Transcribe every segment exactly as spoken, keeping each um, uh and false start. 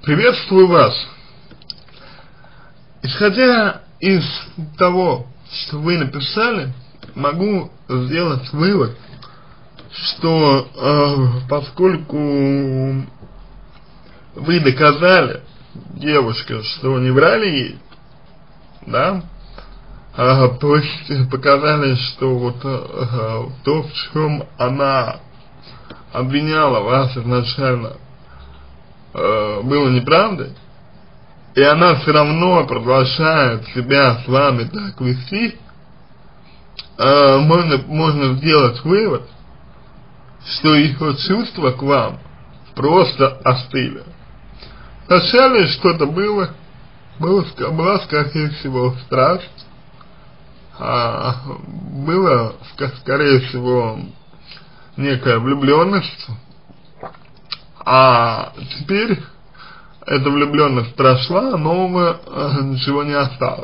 Приветствую вас. Исходя из того, что вы написали, могу сделать вывод, что э, поскольку вы доказали девушке, что не врали ей, да, э, то есть показали, что вот э, то, в чем она обвиняла вас изначально, э, было неправдой, и она все равно продолжает себя с вами так вести, э, можно, можно сделать вывод, что ее чувства к вам просто остыли. Вначале что-то было, было, была, скорее всего, страсть, а было, скорее всего, некая влюбленность, а теперь эта влюбленность прошла, нового э, ничего не осталось.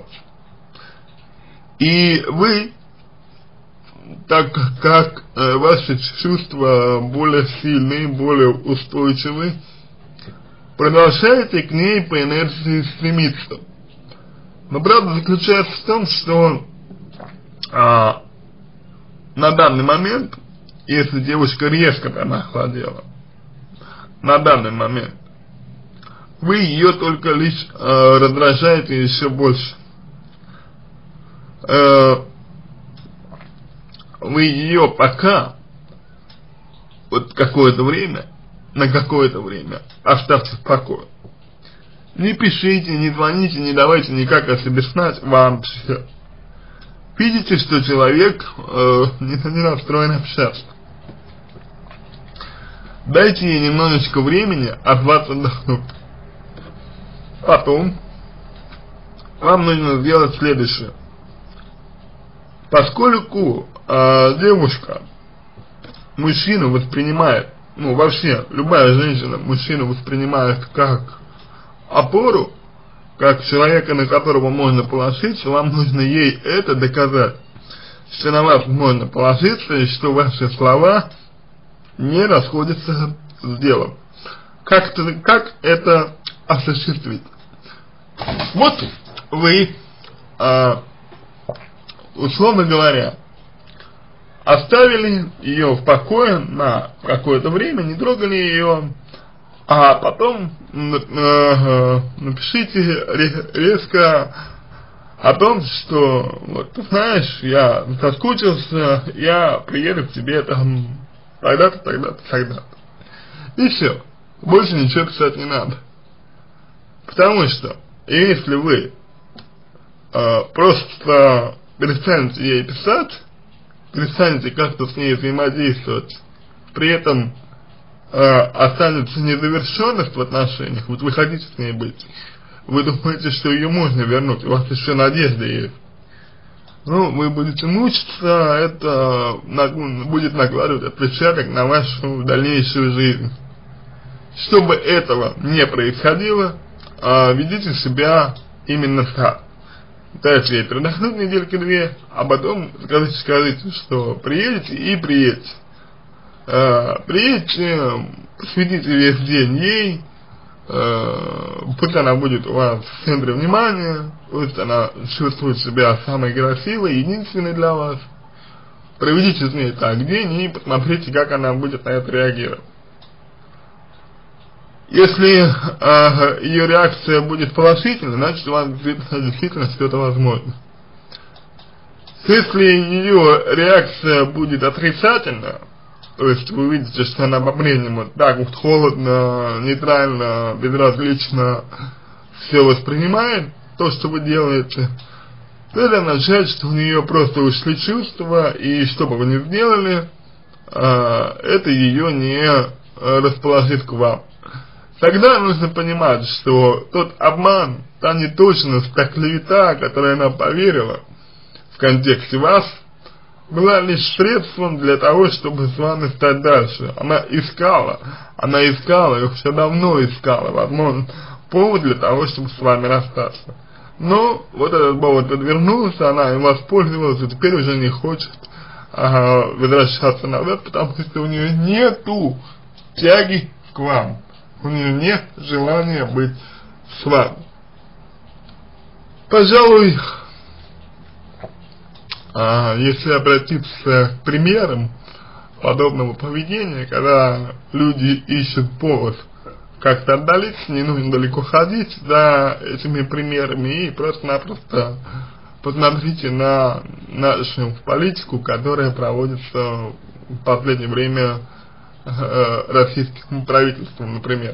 И вы, так как э, ваши чувства более сильные, более устойчивые, продолжаете к ней по инерции стремиться. Но правда заключается в том, что а, на данный момент, если девушка резко там охладела, на данный момент, вы ее только лишь э, раздражаете еще больше. Э, вы ее пока, вот какое-то время, на какое-то время оставьте в покое. Не пишите, не звоните, не давайте никак о себе знать вообще. Видите, что человек э, не, не настроен общаться. Дайте ей немножечко времени от вас отдохнуть. Потом вам нужно сделать следующее. Поскольку э, девушка мужчину воспринимает, ну вообще любая женщина мужчину воспринимает как опору, как человека, на которого можно положиться, вам нужно ей это доказать, что на вас можно положиться и что ваши слова не расходятся с делом. Как это, как это осуществить? Вот вы, а, условно говоря, оставили ее в покое на какое-то время, не трогали ее, а потом э, напишите резко о том, что, вот, ты знаешь, я соскучился, я приеду к тебе там тогда-то, тогда-то, тогда-то. И все. Больше ничего писать не надо. Потому что, если вы э, просто перестанете ей писать, перестанете как-то с ней взаимодействовать, при этом э, останется незавершенность в отношениях, вот вы хотите с ней быть, вы думаете, что ее можно вернуть, у вас еще надежда есть, ну, вы будете мучиться, это на, будет накладывать отпечаток на вашу дальнейшую жизнь. Чтобы этого не происходило, э, ведите себя именно так. Дайте ей передохнуть недельки-две, а потом скажите, скажите, что приедете и приедете. Э, приедете, посвятите весь день ей, э, пусть она будет у вас в центре внимания, пусть она чувствует себя самой красивой, единственной для вас. Проведите с ней так день и посмотрите, как она будет на это реагировать. Если э, ее реакция будет положительной, значит у вас действительно, действительно что-то возможно. Если ее реакция будет отрицательная, то есть вы видите, что она по-прежнему так вот холодно, нейтрально, безразлично все воспринимает, то, что вы делаете, то это означает, что у нее просто ушли чувства, и что бы вы ни сделали, э, это ее не э, расположит к вам. Тогда нужно понимать, что тот обман, та неточность, та клевета, которой она поверила в контексте вас, была лишь средством для того, чтобы с вами стать дальше. Она искала, она искала, и все давно искала, возможно, повод для того, чтобы с вами расстаться. Но вот этот повод подвернулся, она им воспользовалась, и теперь уже не хочет ага, возвращаться назад, потому что у нее нету тяги к вам. у нее нет желания быть с вами. Пожалуй, а, если обратиться к примерам подобного поведения, когда люди ищут повод как-то отдалиться, не нужно далеко ходить за этими примерами и просто-напросто посмотрите на нашу политику, которая проводится в последнее время э, российским правительством, например.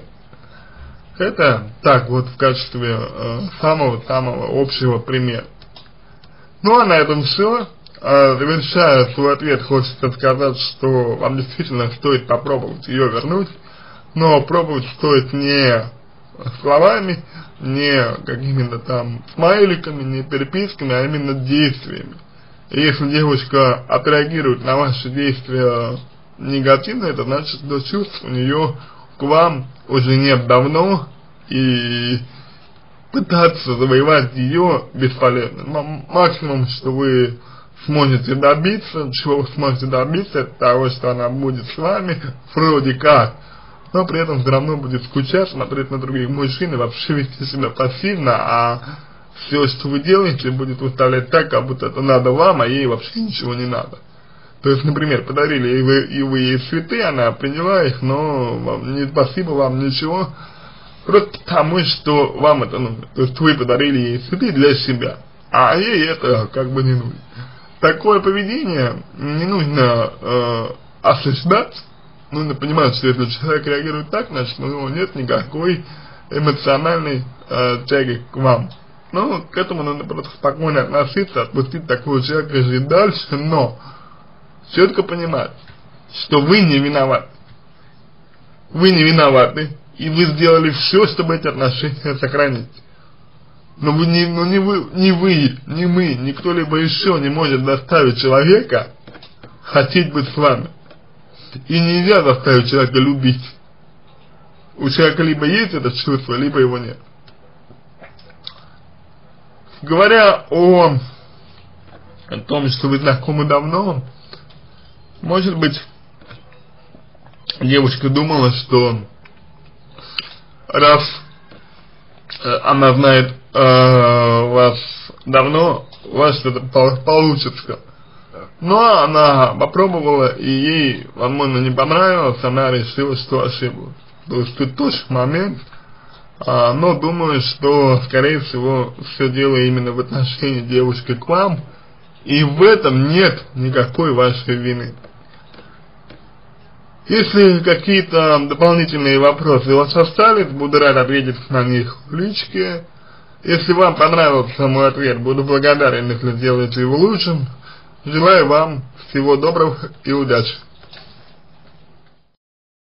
Это так вот в качестве самого-самого э, общего примера. Ну а на этом все. Э, завершая свой ответ, хочется сказать, что вам действительно стоит попробовать ее вернуть, но пробовать стоит не словами, не какими-то там смайликами, не переписками, а именно действиями. И если девушка отреагирует на ваши действия негативно, это значит, что чувств у нее к вам уже нет давно, и пытаться завоевать ее бесполезно. Максимум, что вы сможете добиться, чего вы сможете добиться, это того, что она будет с вами, вроде как, но при этом все равно будет скучать, смотреть на других мужчин и вообще вести себя пассивно, а все, что вы делаете, будет выставлять так, как будто это надо вам, а ей вообще ничего не надо. То есть, например, подарили и вы, и вы ей цветы, она приняла их, но вам, не спасибо вам ничего, просто потому, что вам это нужно. То есть вы подарили ей цветы для себя, а ей это как бы не нужно. Такое поведение не нужно э, осуждать, нужно понимать, что если человек реагирует так, значит у него нет никакой эмоциональной э, тяги к вам. Ну, к этому надо просто спокойно относиться, отпустить такого человека и жить дальше, но четко понимать, что вы не виноваты. Вы не виноваты, и вы сделали все, чтобы эти отношения сохранить. Но вы не, но не вы, не вы, не мы, ни кто-либо еще не может заставить человека хотеть быть с вами. И нельзя заставить человека любить. У человека либо есть это чувство, либо его нет. Говоря о, о том, что вы знакомы давно, может быть, девушка думала, что раз э, она знает э, вас давно, у вас что-то получится. Но она попробовала, и ей, возможно, не понравилось, она решила, что ошиблась. То есть тут тоже момент, а, но думаю, что, скорее всего, все дело именно в отношении девушки к вам, и в этом нет никакой вашей вины. Если какие-то дополнительные вопросы у вас остались, буду рад ответить на них в личке. Если вам понравился мой ответ, буду благодарен, если сделаете его лучшим. Желаю вам всего доброго и удачи.